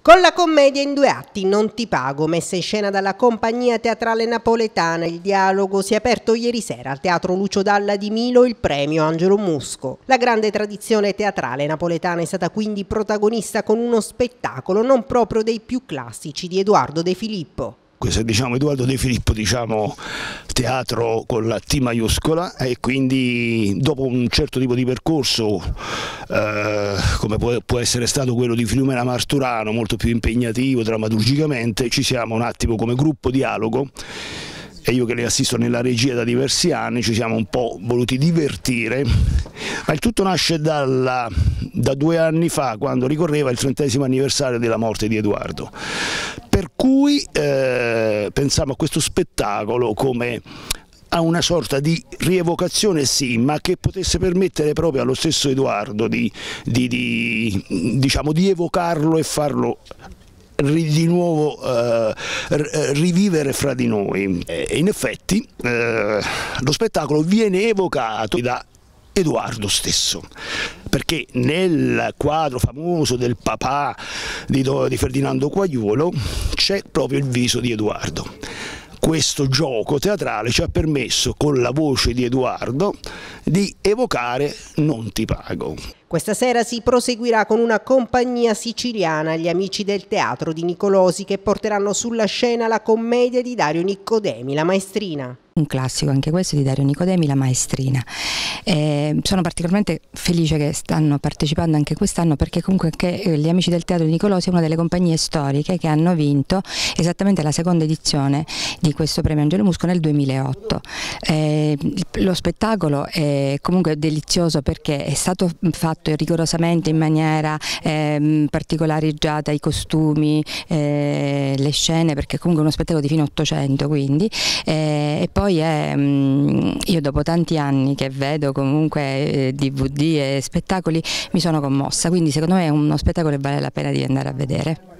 Con la commedia in 2 atti, Non ti pago, messa in scena dalla compagnia teatrale napoletana, il dialogo si è aperto ieri sera al Teatro Lucio Dalla di Milo il premio Angelo Musco. La grande tradizione teatrale napoletana è stata quindi protagonista con uno spettacolo non proprio dei più classici di Edoardo De Filippo. Se diciamo Edoardo De Filippo, diciamo teatro con la T maiuscola, e quindi dopo un certo tipo di percorso come può essere stato quello di Filumena Marturano, molto più impegnativo drammaturgicamente, ci siamo un attimo come gruppo dialogo, e io che le assisto nella regia da diversi anni ci siamo un po' voluti divertire, ma il tutto nasce da 2 anni fa, quando ricorreva il 30° anniversario della morte di Edoardo. Per cui pensiamo a questo spettacolo come a una sorta di rievocazione, sì, ma che potesse permettere proprio allo stesso Edoardo di evocarlo e farlo di nuovo rivivere fra di noi. E in effetti lo spettacolo viene evocato da Edoardo stesso, perché nel quadro famoso del papà di Ferdinando Quagliuolo c'è proprio il viso di Edoardo. Questo gioco teatrale ci ha permesso, con la voce di Edoardo, di evocare Non ti pago. Questa sera si proseguirà con una compagnia siciliana, gli Amici del Teatro di Nicolosi, che porteranno sulla scena la commedia di Dario Nicodemi, La Maestrina. Un classico anche questo di Dario Nicodemi, La Maestrina. Sono particolarmente felice che stanno partecipando anche quest'anno, perché comunque anche gli Amici del Teatro di Nicolosi è una delle compagnie storiche che hanno vinto esattamente la 2ª edizione di questo premio Angelo Musco nel 2008. Lo spettacolo è comunque delizioso perché è stato fatto rigorosamente in maniera particolareggiata, i costumi, le scene, perché comunque è uno spettacolo di fine 800, quindi e poi io dopo tanti anni che vedo comunque DVD e spettacoli mi sono commossa, quindi secondo me è uno spettacolo che vale la pena di andare a vedere.